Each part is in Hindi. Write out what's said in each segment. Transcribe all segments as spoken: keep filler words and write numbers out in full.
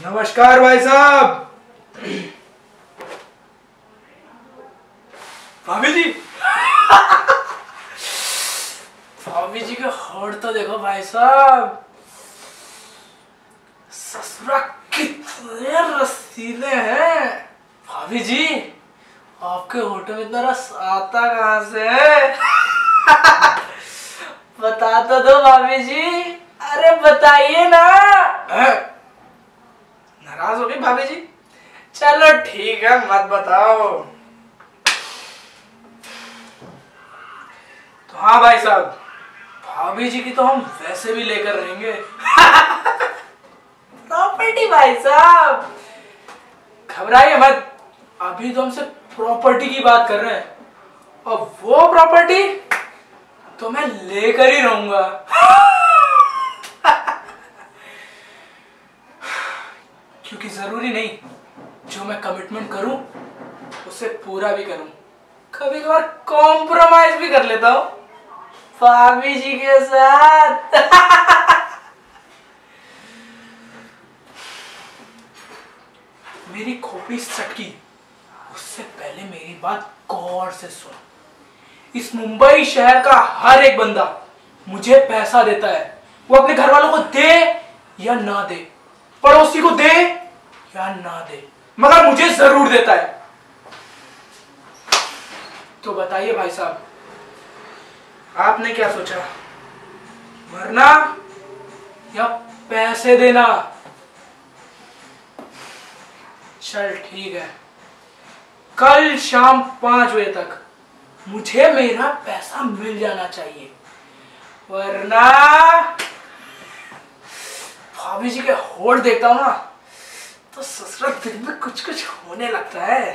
नमस्कार भाई साहब। भाभी जी भाभी जी के होठ तो देखो भाई साहब, ससुरा कितने रसीले हैं। भाभी जी आपके होठों में इतना रस आता कहाँ से है? बता तो दो भाभी जी, अरे बताइए ना। नाराज हो गई भाभी जी? चलो ठीक है, मत बताओ। तो हाँ भाई साहब, भाभी जी की तो हम वैसे भी लेकर रहेंगे। प्रॉपर्टी भाई साहब, घबराइए मत, अभी तो हमसे प्रॉपर्टी की बात कर रहे हैं और वो प्रॉपर्टी तो मैं लेकर ही रहूंगा। क्योंकि जरूरी नहीं जो मैं कमिटमेंट करूं उसे पूरा भी करूं, कभी कभार कॉम्प्रोमाइज भी कर लेता हूं भाभी जी के साथ। मेरी खोपड़ी सटकी उससे पहले मेरी बात गौर से सुन। इस मुंबई शहर का हर एक बंदा मुझे पैसा देता है, वो अपने घर वालों को दे या ना दे, पड़ोसी को दे या ना दे, मगर मुझे जरूर देता है। तो बताइए भाई साहब, आपने क्या सोचा, मरना या पैसे देना? चल ठीक है, कल शाम पांच बजे तक मुझे मेरा पैसा मिल जाना चाहिए, वरना भाभी जी के होठ देखता हूं ना तो ससुराल दिल में कुछ कुछ होने लगता है।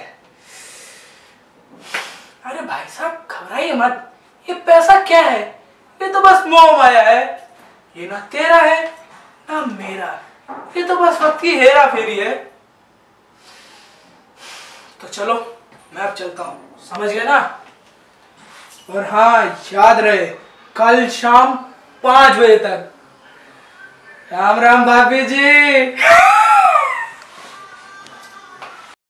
अरे भाई साहब घबराइए मत, ये पैसा क्या है, ये तो बस मोह माया है। ये ना तेरा है ना मेरा, ये तो बस वक्त की हेरा फेरी है। तो चलो मैं अब चलता हूं, समझ गए ना? और हाँ याद रहे, कल शाम पांच बजे तक। राम राम भाभी जी।